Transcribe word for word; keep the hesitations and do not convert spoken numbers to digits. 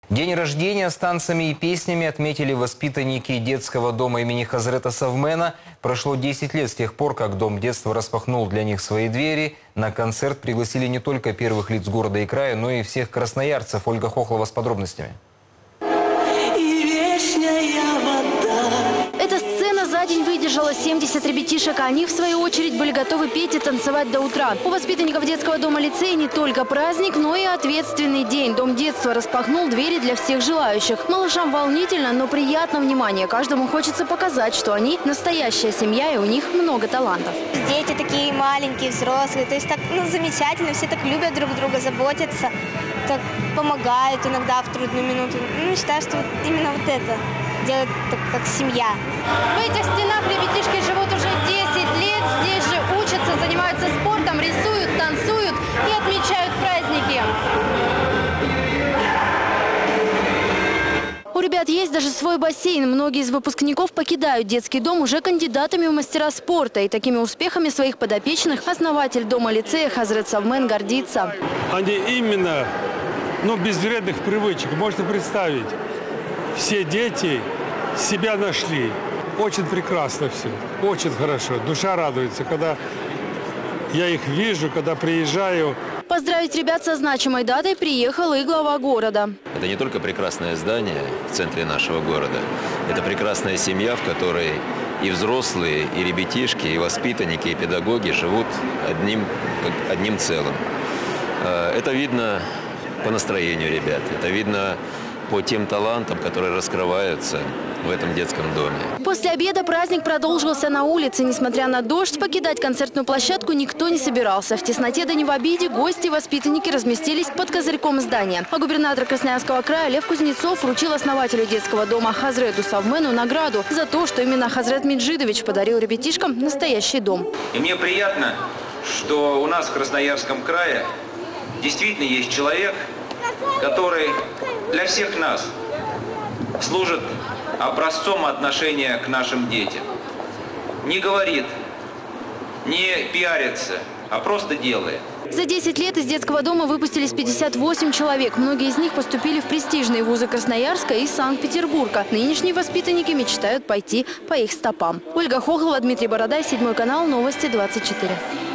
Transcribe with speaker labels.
Speaker 1: День рождения с танцами и песнями отметили воспитанники детского дома имени Хазрета Савмена. Прошло десять лет с тех пор, как Дом детства распахнул для них свои двери. На концерт пригласили не только первых лиц города и края, но и всех красноярцев. Ольга Хохлова с подробностями.
Speaker 2: Эта сцена за день выдержала семьдесят ребятишек, а они, в свою очередь, были готовы петь и танцевать до утра. У воспитанников детского дома лицея не только праздник, но и ответственный день. Дом детства распахнул двери для всех желающих. Малышам волнительно, но приятно внимание. Каждому хочется показать, что они настоящая семья и у них много талантов.
Speaker 3: Дети такие маленькие, взрослые, то есть так ну, замечательно, все так любят друг друга, заботятся, так помогают иногда в трудную минуту. Ну, считаю, что вот именно вот это делает так, как семья.
Speaker 2: В этих стенах ребятишки живут уже десять лет, здесь же учатся, занимаются спортом, рисуют, танцуют и отмечают праздники. У ребят есть даже свой бассейн. Многие из выпускников покидают детский дом уже кандидатами в мастера спорта. И такими успехами своих подопечных основатель дома-лицея Хазрет Савмен гордится.
Speaker 4: Они именно, ну, без вредных привычек. Можно представить, все дети себя нашли. Очень прекрасно все, очень хорошо. Душа радуется, когда я их вижу, когда приезжаю.
Speaker 2: Поздравить ребят со значимой датой приехал и глава города.
Speaker 5: Это не только прекрасное здание в центре нашего города. Это прекрасная семья, в которой и взрослые, и ребятишки, и воспитанники, и педагоги живут одним, как одним целым. Это видно по настроению ребят, это видно по тем талантам, которые раскрываются в этом детском доме.
Speaker 2: После обеда праздник продолжился на улице. Несмотря на дождь, покидать концертную площадку никто не собирался. В тесноте да не в обиде гости и воспитанники разместились под козырьком здания. А губернатор Красноярского края Лев Кузнецов вручил основателю детского дома Хазрету Савмену награду за то, что именно Хазрет Меджидович подарил ребятишкам настоящий дом.
Speaker 6: И мне приятно, что у нас в Красноярском крае действительно есть человек, который для всех нас служит образцом отношения к нашим детям. Не говорит, не пиарится, а просто делает.
Speaker 2: За десять лет из детского дома выпустились пятьдесят восемь человек. Многие из них поступили в престижные вузы Красноярска и Санкт-Петербурга. Нынешние воспитанники мечтают пойти по их стопам. Ольга Хохлова, Дмитрий Бородай, Седьмой канал, Новости двадцать четыре.